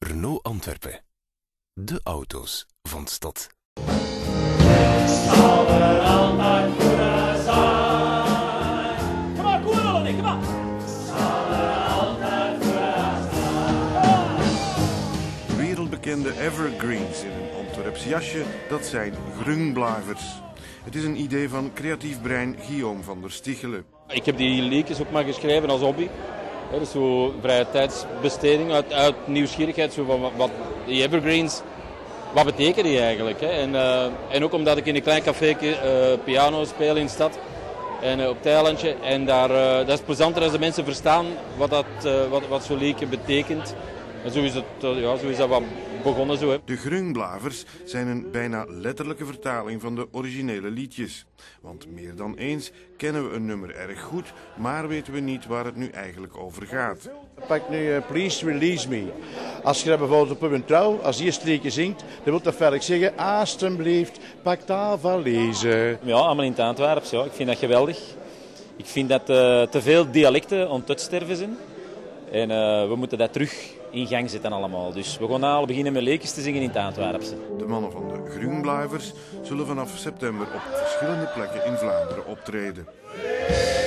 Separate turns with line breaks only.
Renault Antwerpen. De auto's van de stad.
Zal er altijd voor zijn. Kom maar, kom maar, kom maar. Zal er altijd voor zijn.
Wereldbekende evergreens in een Antwerps jasje, dat zijn groenblavers. Het is een idee van creatief brein Guillaume van der Stichelen.
Ik heb die liedjes ook maar geschreven als hobby. Dus zo vrije tijdsbesteding uit nieuwsgierigheid. Zo van wat die evergreens, wat betekenen die eigenlijk? Hè? En ook omdat ik in een klein café piano speel in de stad. En op het eilandje. En dat is plezanter als de mensen verstaan wat zo'n liedje betekent. En zo is dat wat begonnen. Zo, hè.
De groenblavers zijn een bijna letterlijke vertaling van de originele liedjes. Want meer dan eens kennen we een nummer erg goed, maar weten we niet waar het nu eigenlijk over gaat.
Pak nu Please Release Me. Als je dat bijvoorbeeld op een trouw, als die streekje zingt, dan wil dat verder zeggen, alsjeblieft, pak daar valise.
Ja, allemaal in het Antwerps. Ja. Ik vind dat geweldig. Ik vind dat te veel dialecten aan het uitsterven zijn. En we moeten dat terug in gang zetten allemaal. Dus we gaan al beginnen met leekjes te zingen in het Antwerpse.
De mannen van de groenblavers zullen vanaf september op verschillende plekken in Vlaanderen optreden.